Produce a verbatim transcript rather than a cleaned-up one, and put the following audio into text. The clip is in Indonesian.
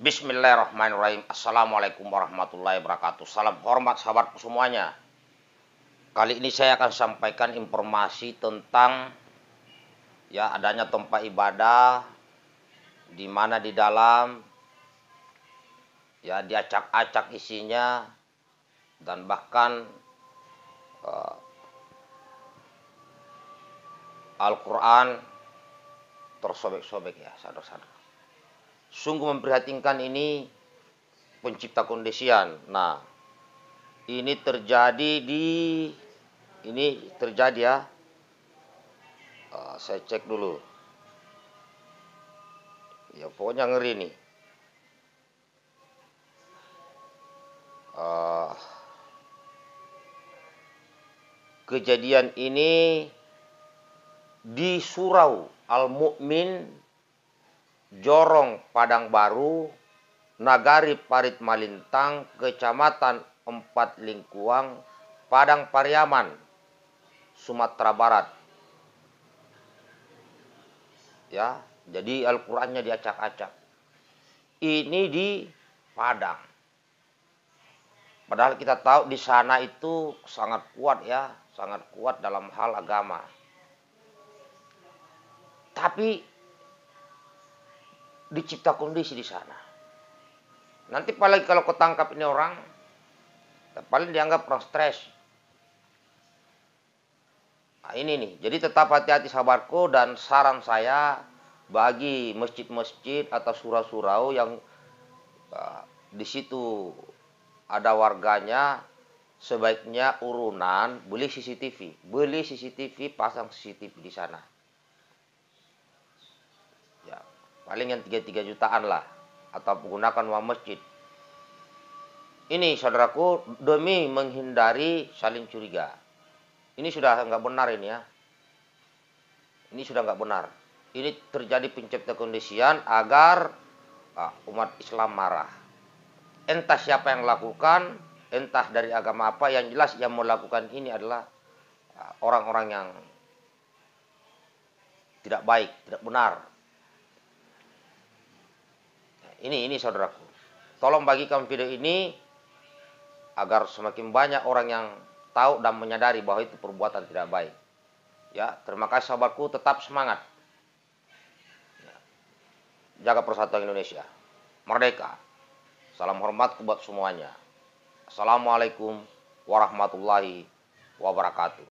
Bismillahirrahmanirrahim. Assalamualaikum warahmatullahi wabarakatuh. Salam hormat sahabatku semuanya. Kali ini saya akan sampaikan informasi tentang ya adanya tempat ibadah di mana di dalam ya diacak-acak isinya dan bahkan uh, Al-Quran tersobek-sobek ya saudara-saudara. Sungguh memprihatinkan ini pencipta kondisian. Nah, ini terjadi di ini terjadi ya. Uh, saya cek dulu. Ya pokoknya ngeri nih. Uh, kejadian ini di Surau Al-Mu'min, Jorong Padang Baru, Nagari Parit Malintang, Kecamatan Empat Lingkuang, Padang Pariaman, Sumatera Barat. Ya, jadi Al-Qur'annya diacak-acak. Ini di Padang. Padahal kita tahu di sana itu sangat kuat ya, sangat kuat dalam hal agama. Tapi dicipta kondisi di sana. Nanti apalagi kalau ketangkap ini orang, paling dianggap orang stres. Nah, ini nih, jadi tetap hati-hati sahabatku, dan saran saya bagi masjid-masjid atau surau-surau yang uh, di situ ada warganya, sebaiknya urunan beli C C T V, beli C C T V, pasang C C T V di sana. Ya, paling yang tiga puluh tiga jutaan lah, atau menggunakan uang masjid. Ini saudaraku, demi menghindari saling curiga. Ini sudah nggak benar ini ya. Ini sudah nggak benar. Ini terjadi pencipta kondisian agar ah, umat Islam marah. Entah siapa yang lakukan, entah dari agama apa, yang jelas yang melakukan ini adalah orang-orang yang tidak baik, tidak benar. Ini, ini saudaraku. Tolong bagikan video ini agar semakin banyak orang yang tahu dan menyadari bahwa itu perbuatan tidak baik. Ya, terima kasih sahabatku, tetap semangat. Jaga persatuan Indonesia. Merdeka. Salam hormat buat semuanya. Assalamualaikum warahmatullahi wabarakatuh.